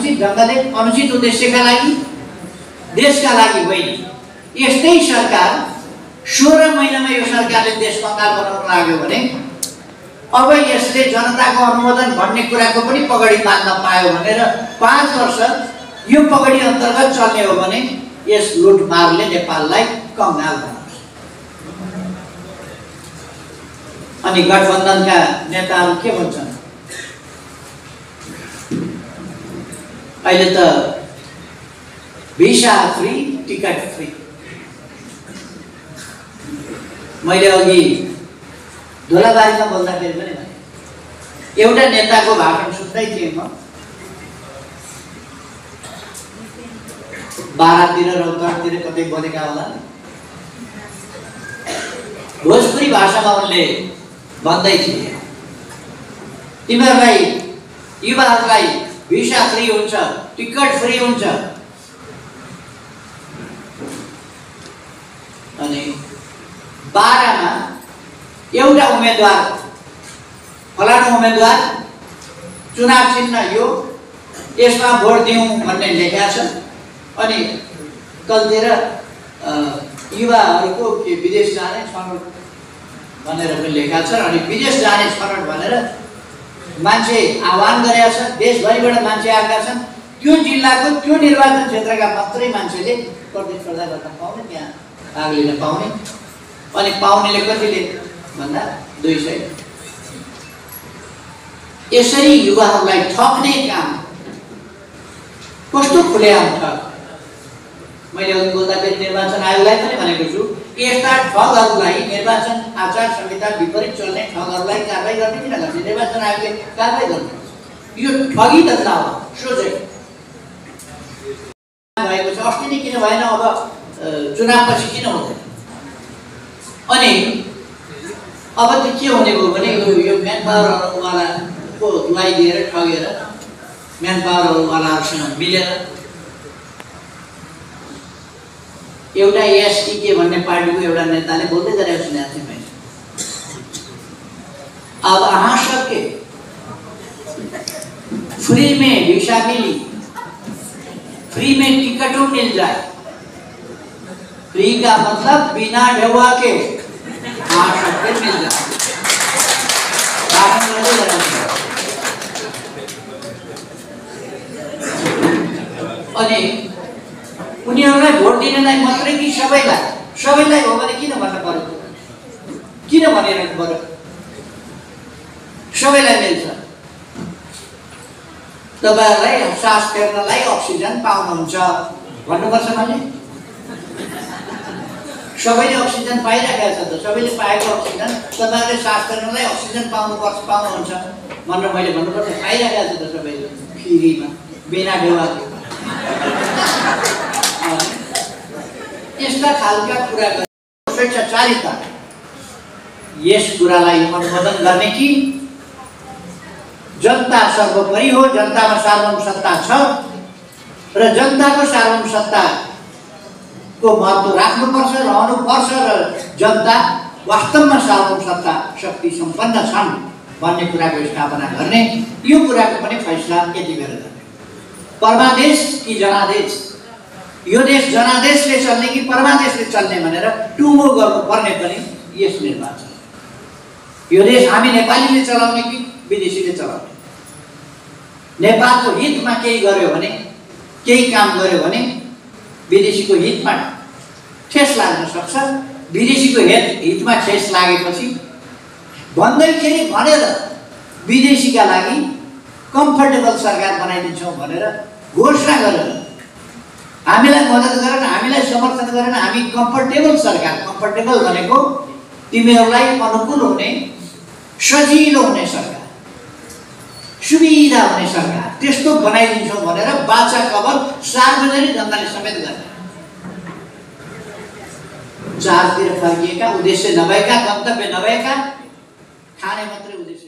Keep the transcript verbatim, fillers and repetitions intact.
अनुचित ढङ्गले अनुचित उद्देश्यका लागि देशका लागि होइन। यस्तै सरकार सोह्र महिनामा यो सरकारले देश कंगाल बनाउन लाग्यो भने अब यसले जनताको अनुमोदन भन्ने कुराको पनि पगडी बाँध्न पायो भनेर पाँच वर्ष यो पगडी अन्तर्गत चल्ने हो भने यस लुटमारले नेपाललाई कंगाल बनाउँछ। अनि गठबन्धनका नेताहरू के भन्छन्? अहिले त भिसा फ्री, टिकट फ्री। मैले अघि धुलाबारीमा बोल्दाखेरि पनि भने एउटा नेताको भाषण सुन्दै थिएँ म। बाह्रतिर रौतहटतिर कतै बोलेका होला। भोजपुरी भाषामा उनले भन्दै थिए, तिमीहरूलाई युवाहरूलाई भिसा फ्री हुन्छ, टिकट फ्री हुन्छ। अनि बाह्रमा एउटा उम्मेदवार फलानु उम्मेदवार चुनाव चिन्ह यो, यसमा भोट दिउँ भन्ने लेखेको छ। अनि तलतिर युवाहरूको के विदेश जाने छनौट भनेर पनि लेखेको छ। अनि विदेश जाने छनौट भनेर मान्छे आह्वान गरेका छ। देशभरिबाट मान्छे आएका छन्। त्यो जिल्लाको त्यो निर्वाचन क्षेत्रका मात्रै मान्छेले प्रतिस्पर्धा गर्न पाउने, त्यहाँ भाग लिन पाउने। अनि पाउनेले कतिले भन्दा दुई सय। यसरी युवाहरूलाई ठग्ने काम कस्तो खुलेआम ठग। मैले अघि बोल्दाखेरि निर्वाचन आयोगलाई पनि भनेको छु, यस्ता ठगहरूलाई, निर्वाचन आचार संहिता विपरीत चल्ने ठगहरूलाई कारबाही गर्ने किन गर्छ? निर्वाचन आयोगले कारबाही गर्नुपर्छ। यो ठगी धन्दा हो सोझै भएको छ। अस्ति नै किन भएन, अब चुनावपछि किन हुँदैन? अनि अब त के हुने भयो भने यो म्यान पावरवालाको दुवाई दिएर ठगेर म्यान पावरवालाहरूसँग मिलेर एउटा एसटीके भन्ने पार्टीको एउटा नेताले बोल्दै गरेको सुनेको थिएँ मैले। अब आ सबके फ्री में वीसा मिली, फ्री में टिकटों मिल जाए। फ्री का मतलब बिना ढेवा के आ सबके मिल जाए। अनि उनीहरूलाई भोट दिनलाई मात्रै कि सबैलाई? सबैलाई हो भने किन भन्न पर्यो? किन भनिरहनु पर्यो? सबैलाई मिल्छ। तपाईहरुलाई सास फेर्नलाई अक्सिजन पाउनुहुन्छ भन्नुपर्छ मैले। सबैले अक्सिजन पाइरहेका छ त, सबैले पाएको अक्सिजन तपाईहरुले सास फेर्नलाई अक्सिजन पाउनुपर्छ पाउनुहुन्छ भनेर मैले भन्नुपर्छ। पाइरहेका छ त सबैले फ्रीमा बिना ढेवाको। यस्ता खालका कुरा गर्ने स्वेच्छाचारिता, यस कुरालाई अनुमोदन गर्ने कि जनता सर्वोपरि हो, जनतामा सार्वभौम सत्ता छ र जनताको सार्वभौम सत्ताको महत्त्व राख्नुपर्छ, रहनुपर्छ र जनता वास्तवमा सार्वभौम सत्ता शक्ति सम्पन्न छन् भन्ने कुराको स्थापना गर्ने, यो कुराको पनि फैसला यति बेर गर्ने। परमादेश कि जनादेश? यो देश जनादेशले चल्ने कि परमादेशले चल्ने भनेर टुङ्गो गर्नुपर्ने पनि यस निर्वाचन। यो देश हामी नेपालीले चलाउने कि विदेशीले चलाउने? नेपालको हितमा केही गर्यो भने, केही काम गर्यो भने विदेशीको हितमा ठेस लाग्न सक्छ। विदेशीको हित हितमा ठेस लागेपछि भन्दैखेरि भनेर विदेशीका लागि कम्फर्टेबल सरकार बनाइदिन्छौँ भनेर घोषणा गरेर हामीलाई मद्दत गरेर, हामीलाई समर्थन गरेर हामी कम्फर्टेबल सरकार, कम्फर्टेबल भनेको तिमीहरूलाई अनुकूल हुने, सजिलो हुने सरकार, सुविधा हुने सरकार, त्यस्तो बनाइदिन्छौँ भनेर बाचा कवर सार्वजनिक जनताले समेत गर्ने। चारतिर फर्किएका, उद्देश्य नभएका, गन्तव्य नभएका, खाने मात्रै उद्देश्य